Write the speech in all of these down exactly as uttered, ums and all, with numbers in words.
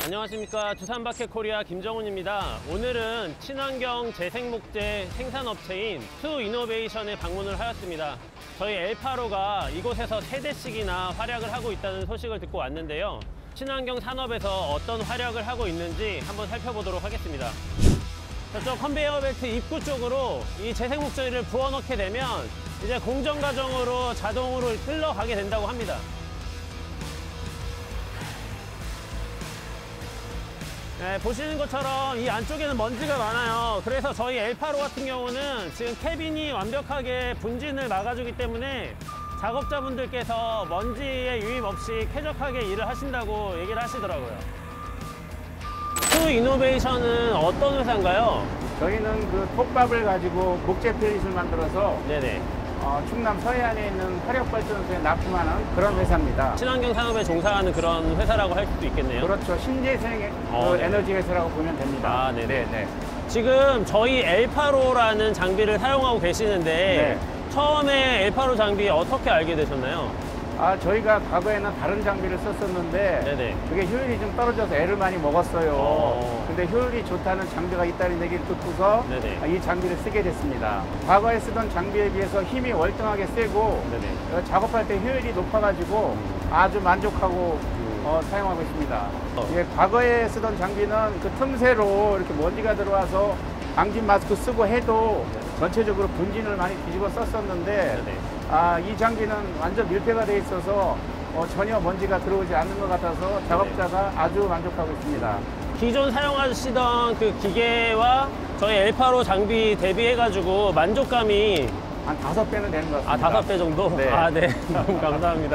안녕하십니까. 두산바켓코리아 김정훈입니다. 오늘은 친환경 재생목재 생산업체인 투이노베이션에 방문을 하였습니다. 저희 엘파로가 이곳에서 세 대씩이나 활약을 하고 있다는 소식을 듣고 왔는데요. 친환경 산업에서 어떤 활약을 하고 있는지 한번 살펴보도록 하겠습니다. 저쪽 컨베이어 벨트 입구 쪽으로 이 재생목재를 부어넣게 되면 이제 공정 과정으로 자동으로 흘러가게 된다고 합니다. 네, 보시는 것처럼 이 안쪽에는 먼지가 많아요. 그래서 저희 엘파로 같은 경우는 지금 캐빈이 완벽하게 분진을 막아주기 때문에 작업자분들께서 먼지의 유입 없이 쾌적하게 일을 하신다고 얘기를 하시더라고요. 투이노베이션은 어떤 회사인가요? 저희는 그 톱밥을 가지고 목재 펠릿을 만들어서 네네. 어, 충남 서해안에 있는 화력발전소에 납품하는 그런 회사입니다. 친환경 산업에 종사하는 그런 회사라고 할 수도 있겠네요. 그렇죠. 신재생 어, 그 네. 에너지 회사라고 보면 됩니다. 아, 네네. 네네. 지금 저희 엘파로라는 장비를 사용하고 계시는데 네. 처음에 엘파로 장비 어떻게 알게 되셨나요? 아, 저희가 과거에는 다른 장비를 썼었는데 네네. 그게 효율이 좀 떨어져서 애를 많이 먹었어요. 어. 근데 효율이 좋다는 장비가 있다는 얘기를 듣고서 네네. 이 장비를 쓰게 됐습니다. 과거에 쓰던 장비에 비해서 힘이 월등하게 세고 네네. 작업할 때 효율이 높아가지고 아주 만족하고 음. 어, 사용하고 있습니다. 어. 예, 과거에 쓰던 장비는 그 틈새로 이렇게 먼지가 들어와서 방진 마스크 쓰고 해도 전체적으로 분진을 많이 뒤집어 썼었는데 네네. 아, 이 장비는 완전 밀폐가 돼 있어서 어, 전혀 먼지가 들어오지 않는 것 같아서 작업자가 아주 만족하고 있습니다. 기존 사용하시던 그 기계와 저희 엘파로 장비 대비해가지고 만족감이 한 다섯 배는 되는 것 같습니다. 아, 다섯 배 정도? 네. 아, 네. 너무 감사합니다.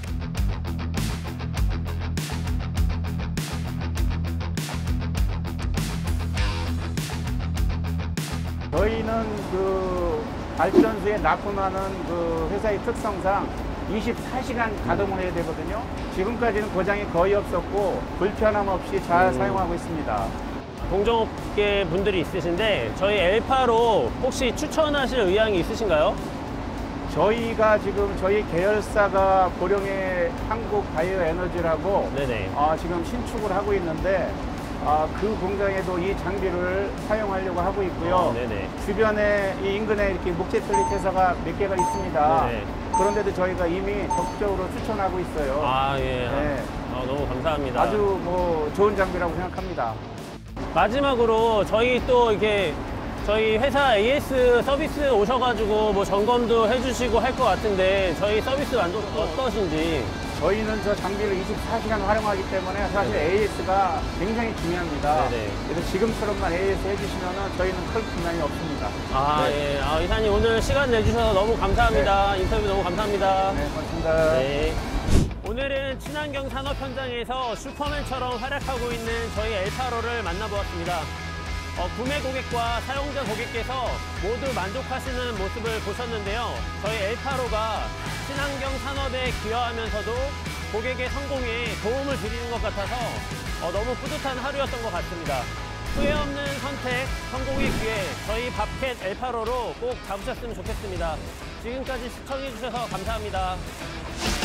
저희는 그 발전소에 납품하는 그 회사의 특성상 이십사 시간 가동을 해야 되거든요. 지금까지는 고장이 거의 없었고 불편함 없이 잘 음. 사용하고 있습니다. 동종업계 분들이 있으신데 저희 엘파로 혹시 추천하실 의향이 있으신가요? 저희가 지금 저희 계열사가 고령의 한국바이오에너지라고 네네. 어, 지금 신축을 하고 있는데 어, 그 공장에도 이 장비를 사용하려고 하고 있고요. 어, 네네. 주변에 이 인근에 이렇게 목재 펠릿 회사가 몇 개가 있습니다. 네네. 그런데도 저희가 이미 적극적으로 추천하고 있어요. 아, 예. 네. 아, 너무 감사합니다. 아주 뭐 좋은 장비라고 생각합니다. 마지막으로 저희 또 이렇게 저희 회사 에이에스 서비스 오셔가지고 뭐 점검도 해주시고 할 것 같은데 저희 서비스 만족 어떠신지. 저희는 저 장비를 이십사 시간 활용하기 때문에 사실 네네. 에이에스가 굉장히 중요합니다. 네네. 그래서 지금처럼만 에이에스 해주시면 저희는 클 불만이 없습니다. 아, 네. 예. 아, 이사님 오늘 시간 내주셔서 너무 감사합니다. 인터뷰 너무 감사합니다. 네, 고맙습니다. 네. 오늘은 친환경 산업 현장에서 슈퍼맨처럼 활약하고 있는 저희 엘파로를 만나보았습니다. 어, 구매 고객과 사용자 고객께서 모두 만족하시는 모습을 보셨는데요. 저희 엘파로가 친환경 산업에 기여하면서도 고객의 성공에 도움을 드리는 것 같아서 어, 너무 뿌듯한 하루였던 것 같습니다. 후회 없는 선택, 성공의 기회, 저희 밥캣 엘파로로 꼭 잡으셨으면 좋겠습니다. 지금까지 시청해주셔서 감사합니다.